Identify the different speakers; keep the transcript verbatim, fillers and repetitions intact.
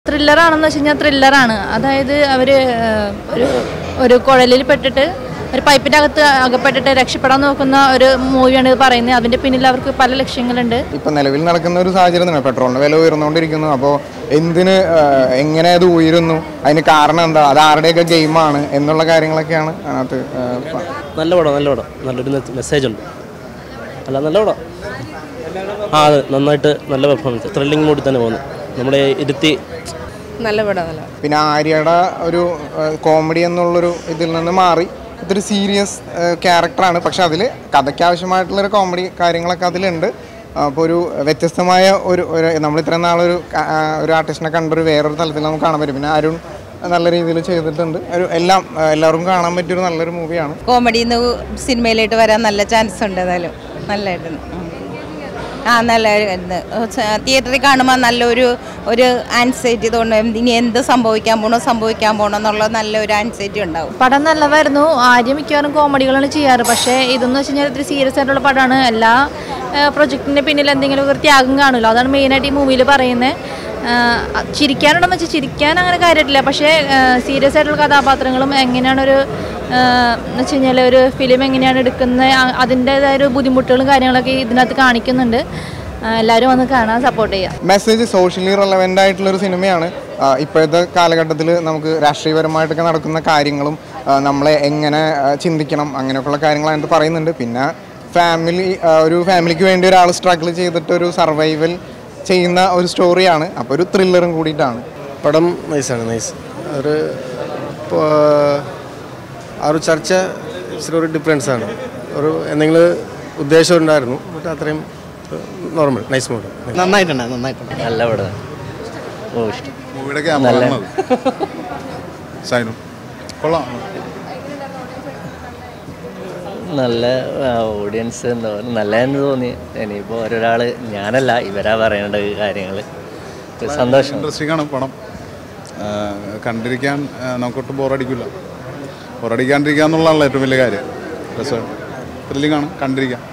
Speaker 1: ത്രില്ലറാണെന്ന് വെച്ച് കഴിഞ്ഞാൽ ത്രില്ലറാണ്. അതായത് അവർ ഒരു ഒരു കുഴലിൽ പെട്ടിട്ട് ഒരു പൈപ്പിൻ്റെ അകത്ത് അകപ്പെട്ടിട്ട് രക്ഷപ്പെടാൻ നോക്കുന്ന ഒരു മൂവിയാണ് ഇത് പറയുന്നത്. അതിൻ്റെ പിന്നിൽ അവർക്ക് പല ലക്ഷ്യങ്ങളുണ്ട്.
Speaker 2: ഇപ്പം നിലവിൽ നടക്കുന്ന ഒരു സാഹചര്യം തന്നെ പെട്രോളിൻ്റെ വില ഉയർന്നുകൊണ്ടിരിക്കുന്നു. അപ്പോൾ എന്തിന് എങ്ങനെ അത് ഉയരുന്നു, അതിന് കാരണം എന്താ, അത് ആരുടെയൊക്കെ ഗെയിമാണ് എന്നുള്ള കാര്യങ്ങളൊക്കെയാണ് അതിനകത്ത്.
Speaker 3: നല്ല പടം നല്ല പടം നല്ലൊരു മെസ്സേജ് ഉണ്ട്. അല്ല നല്ല പടം. ആ അത് നന്നായിട്ട് നല്ല പെർഫോമൻസ്, ത്രില്ലിംഗ് മൂഡിൽ തന്നെ പോകുന്നു. നമ്മളെ ഇരുത്തി
Speaker 4: നല്ല പടം. നല്ല
Speaker 2: പിന്നെ ആര്യയുടെ ഒരു കോമഡി എന്നുള്ളൊരു ഇതിൽ നിന്ന് മാറി ഇതൊരു സീരിയസ് ക്യാരക്ടറാണ്. പക്ഷെ അതിൽ കഥയ്ക്ക് ആവശ്യമായിട്ടുള്ളൊരു കോമഡി കാര്യങ്ങളൊക്കെ അതിലുണ്ട്. അപ്പോൾ ഒരു വ്യത്യസ്തമായ ഒരു നമ്മൾ ഇത്രയും നാളൊരു ഒരു ആർട്ടിസ്റ്റിനെ കണ്ടൊരു വേറൊരു തലത്തിൽ നമുക്ക് കാണാൻ പറ്റും. പിന്നെ അരുൺ നല്ല രീതിയിൽ ചെയ്തിട്ടുണ്ട്. ഒരു എല്ലാം എല്ലാവർക്കും കാണാൻ പറ്റിയൊരു നല്ലൊരു മൂവിയാണ്.
Speaker 4: കോമഡിന്ന് സിനിമയിലേക്ക് വരാൻ നല്ല ചാൻസ് ഉണ്ട്. ഏതായാലും നല്ലതായിട്ട് ആ നല്ല തിയേറ്ററിൽ കാണുമ്പോൾ നല്ലൊരു ഒരു ആൻസൈറ്റി തോന്നും. ഇനി എന്ത് സംഭവിക്കാൻ പോകണോ സംഭവിക്കാൻ പോകണോ എന്നുള്ള നല്ലൊരു ആൻസൈറ്റി ഉണ്ടാവും.
Speaker 1: പടം നല്ലതായിരുന്നു. ആദ്യം മിക്കവാറും കോമഡികളാണ് ചെയ്യാറ്. പക്ഷേ ഇതെന്ന് വെച്ച് കഴിഞ്ഞാൽ ഇത്തിരി സീരിയസ് ആയിട്ടുള്ള പടമാണ്. എല്ലാ പ്രൊജക്റ്റിൻ്റെ പിന്നിൽ എന്തെങ്കിലും ഒരു ത്യാഗം കാണുമല്ലോ, അതാണ് മെയിനായിട്ട് ഈ മൂവിയിൽ പറയുന്നത്. ചിരിക്കാനുണ്ടെന്ന് വെച്ചാൽ ചിരിക്കാൻ അങ്ങനെ കാര്യമായിട്ടില്ല. പക്ഷേ സീരിയസ് ആയിട്ടുള്ള കഥാപാത്രങ്ങളും എങ്ങനെയാണ് ഒരു എന്ന് വെച്ച് കഴിഞ്ഞാൽ ഒരു ഫിലിം എങ്ങനെയാണ് എടുക്കുന്നത്, അതിൻ്റേതായ ഒരു ബുദ്ധിമുട്ടുകളും കാര്യങ്ങളൊക്കെ ഇതിനകത്ത് കാണിക്കുന്നുണ്ട്. എല്ലാവരും വന്ന് കാണാൻ സപ്പോർട്ട് ചെയ്യാം.
Speaker 2: മെസ്സേജ് സോഷ്യലി റെലവൻ്റ് ആയിട്ടുള്ളൊരു സിനിമയാണ്. ഇപ്പോഴത്തെ കാലഘട്ടത്തിൽ നമുക്ക് രാഷ്ട്രീയപരമായിട്ടൊക്കെ നടക്കുന്ന കാര്യങ്ങളും നമ്മളെ എങ്ങനെ ചിന്തിക്കണം അങ്ങനെയൊക്കെയുള്ള കാര്യങ്ങൾ അതിനകത്ത് പറയുന്നുണ്ട്. പിന്നെ ഫാമിലി ഒരു ഫാമിലിക്ക് വേണ്ടി ഒരാൾ സ്ട്രഗിൾ ചെയ്തിട്ട് ഒരു സർവൈവൽ ചെയ്യുന്ന ഒരു സ്റ്റോറിയാണ്. അപ്പോൾ ഒരു ത്രില്ലറും കൂടിയിട്ടാണ്
Speaker 5: പടം. നൈസാണ്, നൈസ്. ഒരു ആ ഒരു ചർച്ച ഇച്ചിരി ഒരു ഡിഫറൻസാണ്. ഒരു എന്തെങ്കിലും ഉദ്ദേശം ഉണ്ടായിരുന്നു, ബട്ട് അത്രയും നോർമൽ നൈസ് മൂഡ്.
Speaker 3: നന്നായിട്ടുണ്ട് നന്നായിട്ടുണ്ട് നല്ല പടം. ഓ ഇഷ്ടം.
Speaker 6: മൂവിയുടെ ക്യാമറ കൊള്ളാം.
Speaker 7: നല്ല ഓഡിയൻസ് എന്താ പറയുക, നല്ലതെന്ന് തോന്നി. ഇനിയിപ്പോൾ ഒരാൾ ഞാനല്ല ഇവരാ പറയേണ്ട കാര്യങ്ങൾ. സന്തോഷം.
Speaker 6: ഇൻട്രസ്റ്റിംഗ് ആണ് പടം. കണ്ടിരിക്കാൻ നമുക്കൊട്ടും ബോറടിക്കില്ല. ബോറടിക്കാണ്ടിരിക്കുക എന്നുള്ളതാണല്ലോ ഏറ്റവും വലിയ കാര്യം. രസം ത്രില്ലിംഗ് ആണ്, കണ്ടിരിക്കാം.